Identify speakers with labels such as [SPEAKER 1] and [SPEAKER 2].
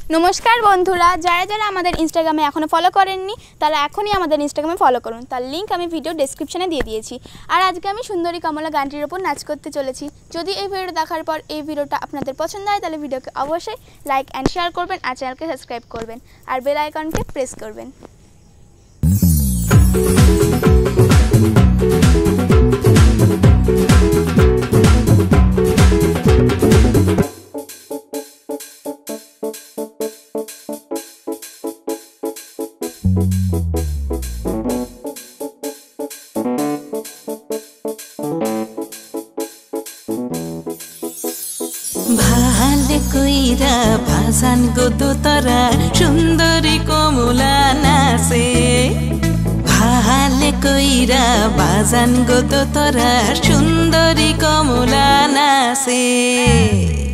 [SPEAKER 1] नमस्कार बंधुरा যারা যারা আমাদের ইনস্টাগ্রামে এখনো ফলো করেননি তারা এখনই আমাদের ইনস্টাগ্রামে ফলো করুন। তার লিংক আমি ভিডিও ডেসক্রিপশনে দিয়ে দিয়েছি। আর আজকে আমি সুন্দরী কমলা গানটির উপর নাচ করতে চলেছি। যদি এই ভিডিওটা দেখার পর এই ভিডিওটা আপনাদের পছন্দ হয় তাহলে ভিডিওকে অবশ্যই লাইক এন্ড শেয়ার করবেন আর চ্যানেলকে সাবস্ক্রাইব করবেন আর বেল আইকনকে প্রেস করবেন।
[SPEAKER 2] ভালে কইরা ভাসান গো তোরা সুন্দরী কমলা নাচে, ভালে কইরা ভাসান গো তোরা সুন্দরী কমলা নাচে।